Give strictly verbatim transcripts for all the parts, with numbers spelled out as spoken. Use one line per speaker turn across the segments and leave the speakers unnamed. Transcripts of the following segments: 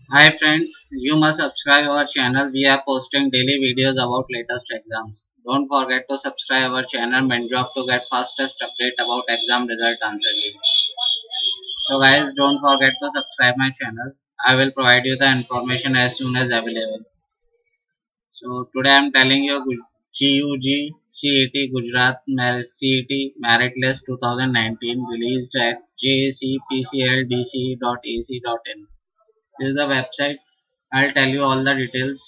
Hi friends, you must subscribe our channel. We are posting daily videos about latest exams. Don't forget to subscribe our channel Menjob to get fastest update about exam result answer key. So guys, don't forget to subscribe my channel. I will provide you the information as soon as available. So today I am telling you G U G C E T Gujarat Merit C E T Merit List twenty nineteen released at j a c p c l d c dot a c dot in. This is the website. I'll tell you all the details.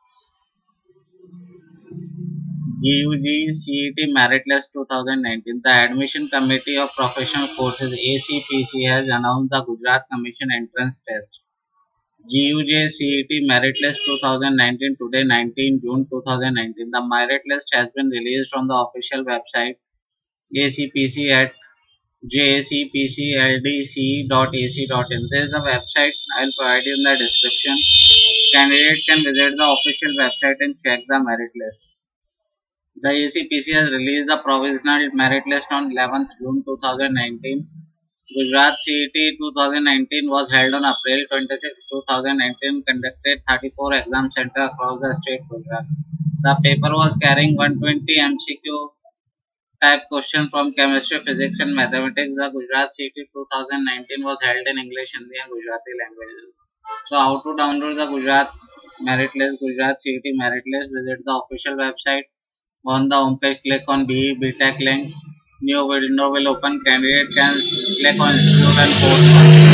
G U G C E T Merit List twenty nineteen. The Admission Committee of Professional Courses A C P C has announced the Gujarat Commission Entrance Test. G U G C E T Merit List twenty nineteen today nineteenth June twenty nineteen. The merit list has been released on the official website A C P C at j a c p c l d c dot a c dot in. This is the website. I will provide you in the description. Candidate can visit the official website and check the merit list. The A C P C has released the provisional merit list on eleventh June twenty nineteen. Gujarat C E T twenty nineteen was held on April twenty-sixth twenty nineteen, conducted thirty-four exam centers across the state Gujarat. The paper was carrying one hundred twenty M C Q type questions from chemistry, physics and mathematics. The Gujarat C E T twenty nineteen was held in English, Hindi and Gujarati languages. So how to download the Gujarat merit list, Gujarat C E T merit list? Visit the official website. On the home page, click on B E B Tech link. New window will open. Candidate can click on Institute and Course.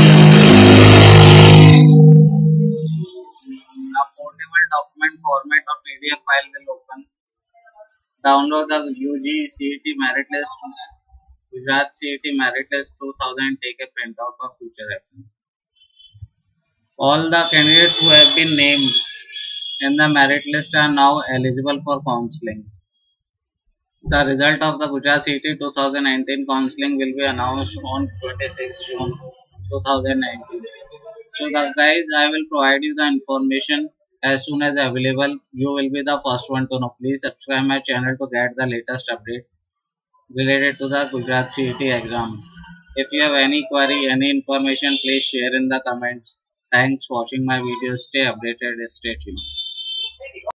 A portable document format or P D F file will open. Download the U G C E T merit list. Gujarat C E T merit list two thousand. Take a printout for future reference. All the candidates who have been named in the merit list are now eligible for counseling. The result of the Gujarat C E T twenty nineteen counseling will be announced on twenty-sixth June twenty nineteen. So guys, I will provide you the information as soon as available. You will be the first one to know. Please subscribe my channel to get the latest update related to the Gujarat C E T exam. If you have any query, any information, please share in the comments. Thanks for watching my videos. Stay updated. Stay tuned.